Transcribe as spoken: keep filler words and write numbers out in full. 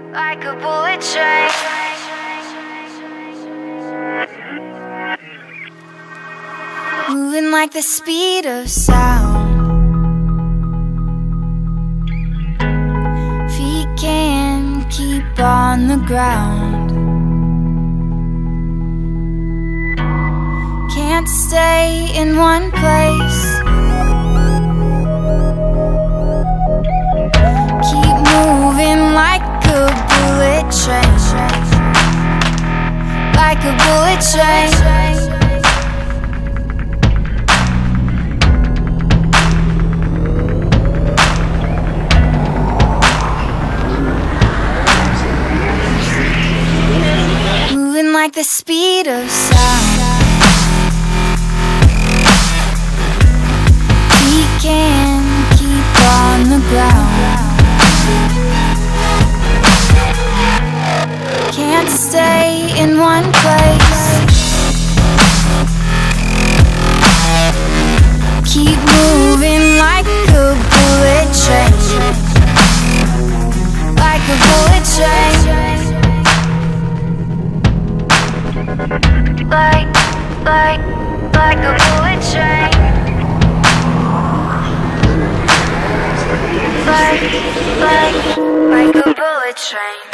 like a bullet train. Moving like the speed of sound. Feet can't keep on the ground. Can't stay in one place. Keep moving like a bullet train. Like a bullet train. Like the speed of sound. We can't keep on the ground. Can't stay in one place. Keep moving like a bullet train. Like a bullet train. Like, like, like a bullet train. Like, like, like a bullet train.